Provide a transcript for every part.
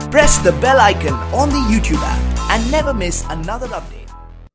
Press the bell icon on the YouTube app and never miss another update.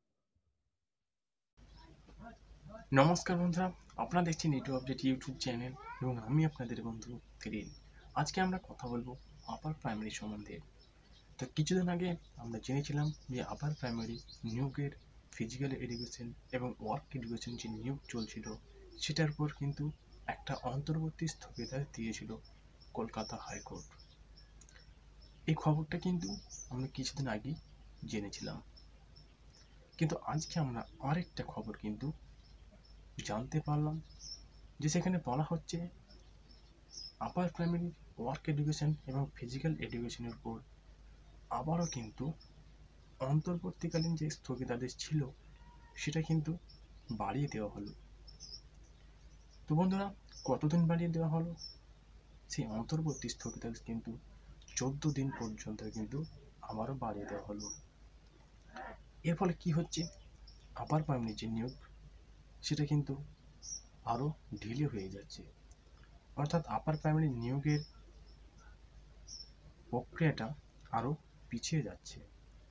নমস্কার বন্ধুরা, আপনারা দেখছেন নিটু update YouTube channel এবং আমি আপনাদের বন্ধু থিরিন। আজকে আমরা কথা বলবো আপার প্রাইমারি সম্বন্ধে। তো কিছুদিন আগে আমরা জেনেছিলাম যে আপার প্রাইমারি নিয়োগের ফিজিক্যাল এডুকেশন এবং ওয়ার্ক এডুকেশন যে নিয়োগ চলছিল সেটার উপর কিন্তু একটা অন্তর্বর্তী স্থগিতাদেশ দিয়েছিল কলকাতা হাইকোর্ট। এই খবরটা কিন্তু আমরা কিছুদিন আগেই জেনেছিলাম, কিন্তু আজকে আমরা আরেকটা খবর কিন্তু জানতে পারলাম যে সেখানে বলা হচ্ছে আপার প্রাইমারি ওয়ার্ক এডুকেশন এবং ফিজিক্যাল এডুকেশনের উপর আবারও কিন্তু অন্তর্বর্তীকালীন যে স্থগিতাদেশ ছিল সেটা কিন্তু বাড়িয়ে দেওয়া হলো। তো বন্ধুরা, কতদিন বাড়িয়ে দেওয়া হলো? সেই অন্তর্বর্তী স্থগিতাদেশ কিন্তু 14 দিন পর্যন্ত কিন্তু আবারও বাড়িয়ে দেওয়া হলো। এর ফলে কি হচ্ছে, আপার প্রাইমারি যে নিয়োগ সেটা কিন্তু আরও ঢিলে হয়ে যাচ্ছে, অর্থাৎ আপার প্রাইমারি নিয়োগের প্রক্রিয়াটা আরও পিছিয়ে যাচ্ছে।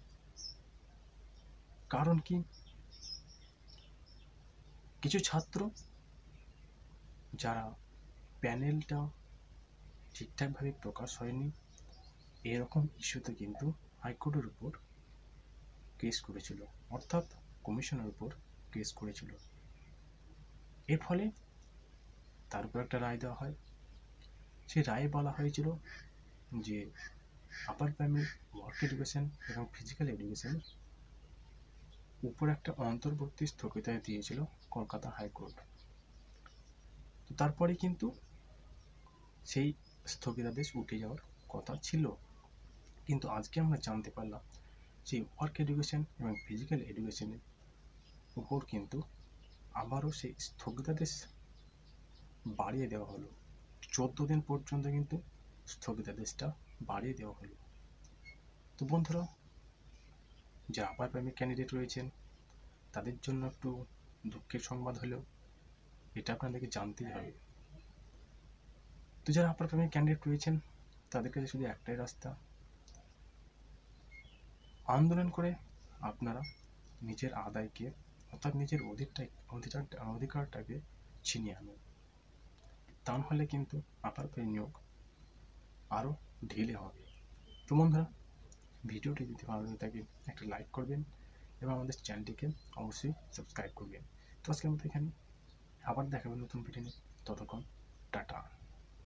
কারণ কি, কিছু ছাত্র যারা প্যানেলটা ঠিকঠাকভাবে প্রকাশ হয়নি এরকম ইস্যুতে কিন্তু হাইকোর্টের উপর কেস করেছিল, অর্থাৎ কমিশনের উপর কেস করেছিল। এর ফলে তার উপর একটা রায় দেওয়া হয়। সেই রায়ে বলা হয়েছিল যে আপার প্রাইমারি ওয়ার্ক এডুকেশন এবং ফিজিক্যাল এডুকেশনের উপর একটা অন্তর্বর্তী স্থগিতাদেশ দিয়েছিল কলকাতা হাইকোর্ট। তো তারপরে কিন্তু সেই স্থগিতাদেশ উঠে যাওয়ার কথা ছিল, কিন্তু আজকে আমরা জানতে পারলাম যে ওয়ার্ক এডুকেশন এবং ফিজিক্যাল এডুকেশনের উপর কিন্তু আবারও সেই স্থগিতাদেশ বাড়িয়ে দেওয়া হলো। 14 দিন পর্যন্ত কিন্তু স্থগিতাদেশটা বাড়িয়ে দেওয়া হলো। তো বন্ধুরা, যে আপার প্রাইমারি ক্যান্ডিডেট রয়েছেন তাদের জন্য একটু দুঃখের সংবাদ হলেও এটা আপনাদেরকে জানতেই হবে। তো যারা আপার প্রাইমারি ক্যান্ডিডেট রয়েছেন তাদের কাছে শুধু একটাই রাস্তা, আন্দোলন করে আপনারা নিজের আদায়কে অর্থাৎ নিজের অধিকারটাকে ছিনিয়ে আনুন। তা নাহলে কিন্তু আপার প্রাইমারি নিয়োগ আরও ঢিলে হবে। তো বন্ধুরা, ভিডিওটি যদি ভালো লাগে থাকে একটা লাইক করবেন এবং আমাদের চ্যানেলটিকে অবশ্যই সাবস্ক্রাইব করবেন। তো আজকের মতো এখানে, আবার দেখাবেন নতুন ভিডিও নিয়ে। ততক্ষণ টাটা।